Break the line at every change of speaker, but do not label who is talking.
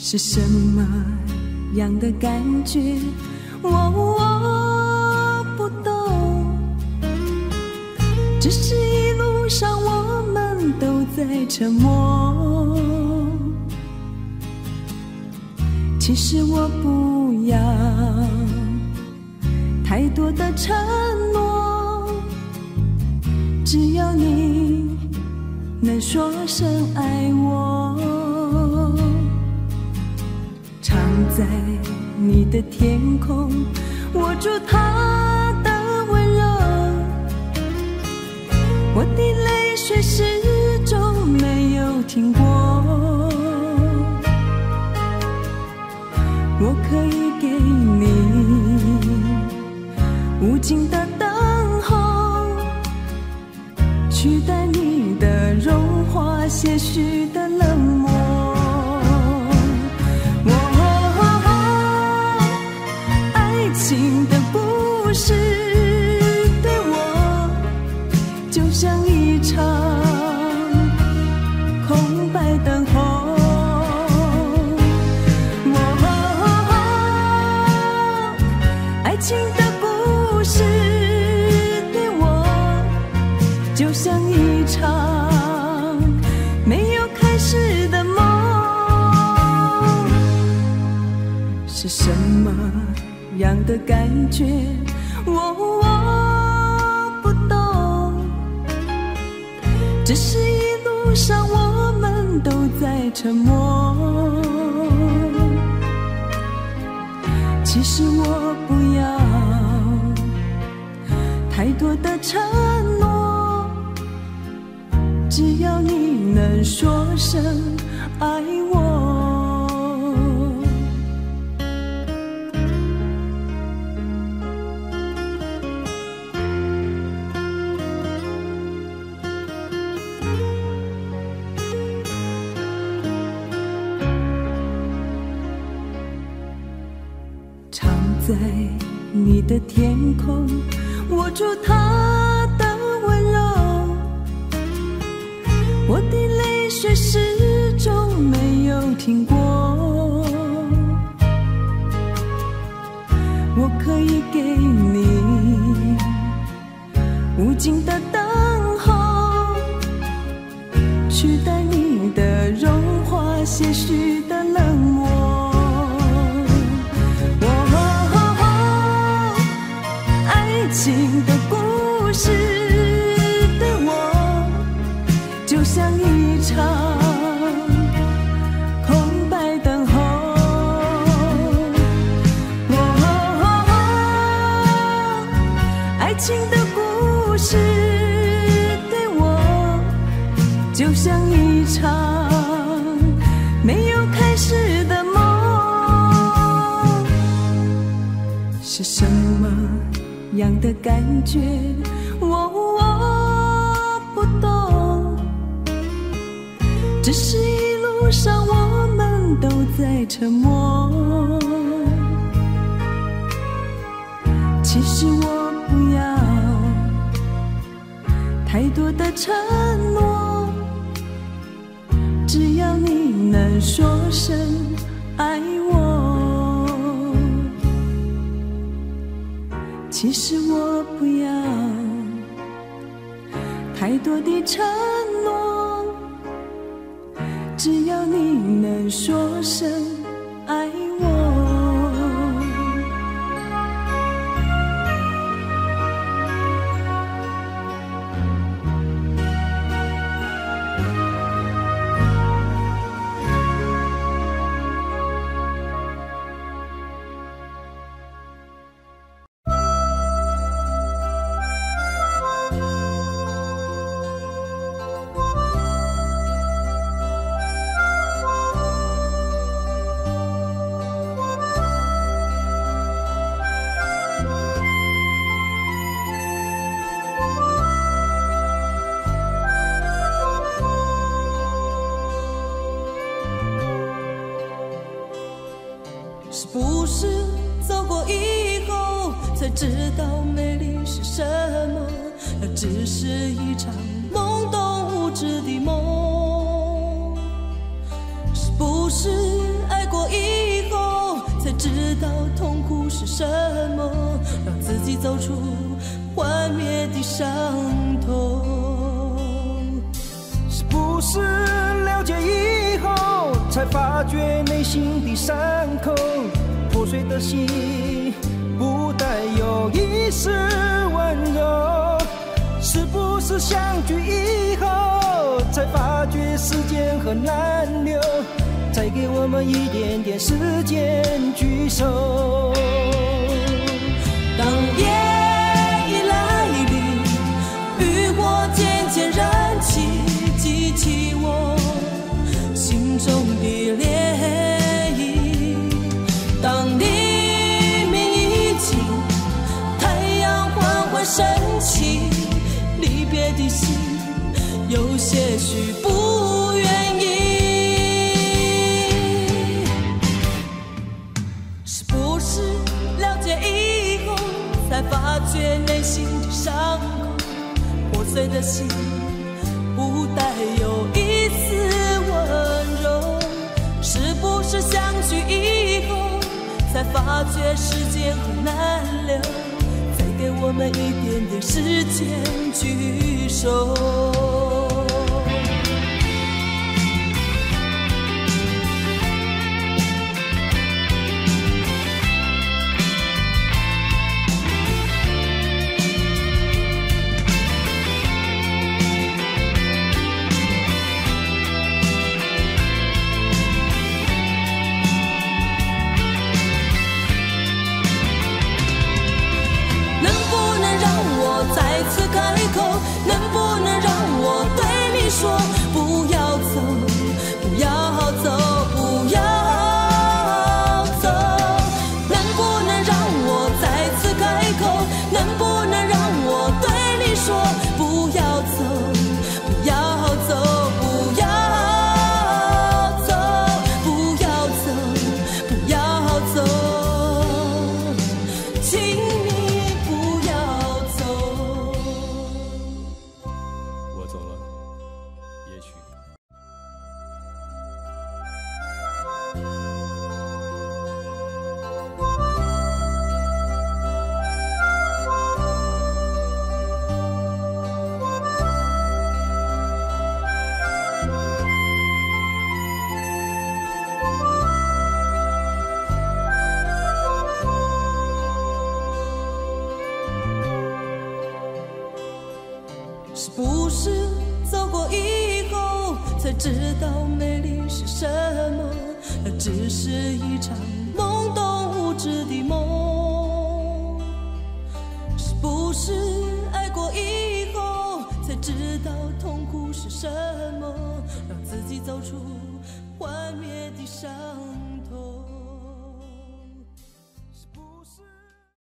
是什么样的感觉？我不懂，只是一路上我们都在沉默。其实我不要太多的承诺，只要你能说声爱我。常在你的天空握住它的温柔，我的泪水始终没有停过。我可以给你无尽的等候，取代你的融化，些许的冷漠。爱情的故事对我就像一场空白等候。爱情的故事对我就像一场没有开始的梦。是什么样的感觉？我不懂，只是一路上我们都在沉默。其实我不要太多的承诺，只要你能说声爱我。在你的天空握住它的温柔，我的泪水始终没有停过。我可以给你无尽的等候，取代你的融化，些许的冷漠。爱情的故事对我就像一场空白等候。爱情的故事对我就像一场没有开始的梦。是什么样的感觉？我不懂，只是一路上我们都在沉默。其实我不要太多的承诺，只要你能说声爱我。其实我不要太多的承诺，只要你能说声爱我。
是不是走过以后才知道美丽是什么？那只是一场懵懂无知的梦。是不是爱过是什么，让自己走出幻灭的伤痛。
是不是了解以后，才发觉内心的伤口，破碎的心不带有一丝温柔？是不是相聚以后，才发觉时间很难留？再给我们一点点时间聚首。
当夜已来临，渔火渐渐燃起，激起我心中的涟漪。当黎明已尽，太阳缓缓升起，离别的心有些许不愿意。才发觉内心的伤口，破碎的心不带有一丝温柔。是不是相聚以后，才发觉时间很难留？再给我们一点点时间聚首。再次开口，能不能让我对你说，不要走，不要走，不要走？能不能让我再次开口，能不能让我对你说，不要走，不要走，不要走，不要走，不要走，请你不要走。
我走了，也许
是不是走过以后，才知道美丽是什么？那只是一场懵懂无知的梦。是不是爱过以后，才知道痛苦是什么？让自己走出幻灭的伤